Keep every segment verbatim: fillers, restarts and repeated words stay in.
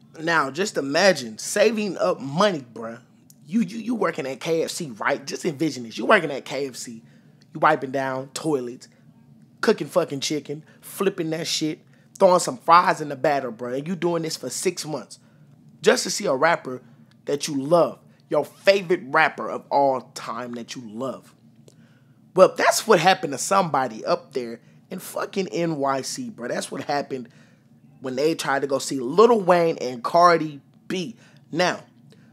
Now, just imagine saving up money, bruh. You, you you working at K F C, right? Just envision this. You working at K F C. You wiping down toilets, cooking fucking chicken, flipping that shit, throwing some fries in the batter, bruh. And you doing this for six months. Just to see a rapper that you love. Your favorite rapper of all time that you love. Well, that's what happened to somebody up there in fucking N Y C, bro. That's what happened when they tried to go see Lil Wayne and Cardi B. Now,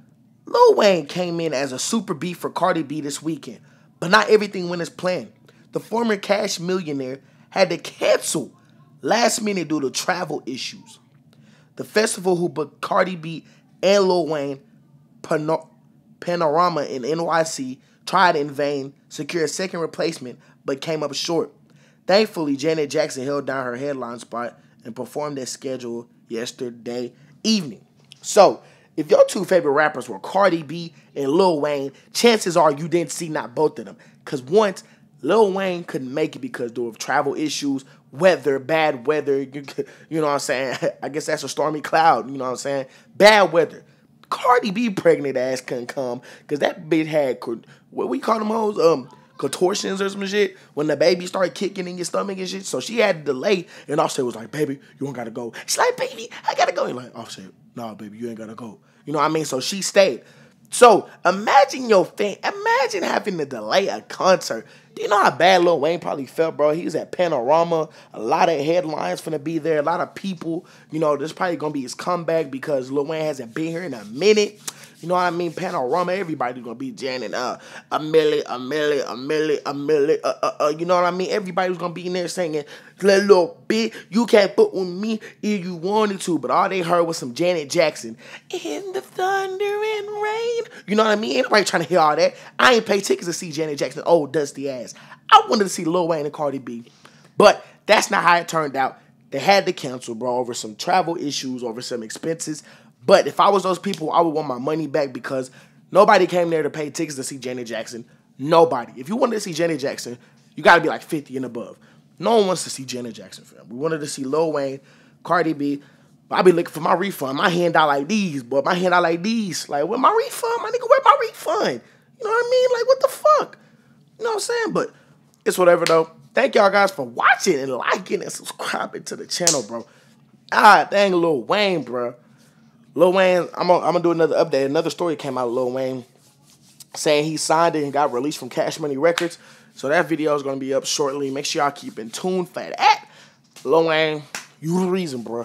Lil Wayne came in as a super beat for Cardi B this weekend, but not everything went as planned. The former Cash millionaire had to cancel last minute due to travel issues. The festival who booked Cardi B and Lil Wayne, Pan- Panaroma in N Y C, tried in vain, secured a second replacement, but came up short. Thankfully, Janet Jackson held down her headline spot and performed as scheduled yesterday evening. So, if your two favorite rappers were Cardi B and Lil Wayne, chances are you didn't see not both of them. Because once, Lil Wayne couldn't make it because due to travel issues, weather, bad weather, you, you know what I'm saying? I guess that's a stormy cloud, you know what I'm saying? Bad weather. Cardi B pregnant ass couldn't come because that bitch had, what we call them hoes? Um, contortions or some shit when the baby started kicking in your stomach and shit. So she had to delay, and Offset was like, baby, you don't gotta go. She's like, baby, I gotta go. And like, Offset, nah, baby, you ain't gotta go. You know what I mean? So she stayed. So imagine your thing. Imagine having to delay a concert. Do you know how bad Lil Wayne probably felt, bro? He was at Panaroma. A lot of headlines finna be there. A lot of people. You know, this probably gonna be his comeback because Lil Wayne hasn't been here in a minute. You know what I mean? Panaroma, everybody's gonna be jamming uh, a milli, a milli, a milli, a milli, uh, uh, uh, you know what I mean? Everybody's gonna be in there singing, little bit, you can't put with me if you wanted to, but all they heard was some Janet Jackson. In the thunder and rain. You know what I mean? Ain't nobody trying to hear all that. I ain't pay tickets to see Janet Jackson. Oh, dusty ass. I wanted to see Lil Wayne and Cardi B, but that's not how it turned out. They had to cancel, bro, over some travel issues, over some expenses. But if I was those people, I would want my money back because nobody came there to pay tickets to see Janet Jackson. Nobody. If you wanted to see Janet Jackson, you got to be like fifty and above. No one wants to see Janet Jackson, fam. We wanted to see Lil Wayne, Cardi B. I be looking for my refund. My hand out like these, boy. My hand out like these. Like, where my refund? My nigga, where my refund? You know what I mean? Like, what the fuck? You know what I'm saying? But it's whatever, though. Thank y'all guys for watching and liking and subscribing to the channel, bro. Ah, dang, Lil Wayne, bro. Lil Wayne, I'm gonna I'm gonna do another update. Another story came out of Lil Wayne saying he signed it and got released from Cash Money Records. So that video is gonna be up shortly. Make sure y'all keep in tune for that. Lil Wayne, you the reason, bro.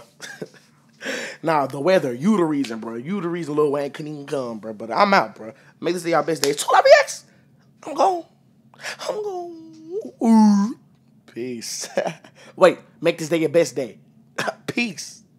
Nah, the weather, you the reason, bro. You the reason Lil Wayne couldn't even come, bro. But I'm out, bro. Make this day y'all best day. It's twelve X. I'm gone. I'm gone. Peace. Wait, make this day your best day. Peace.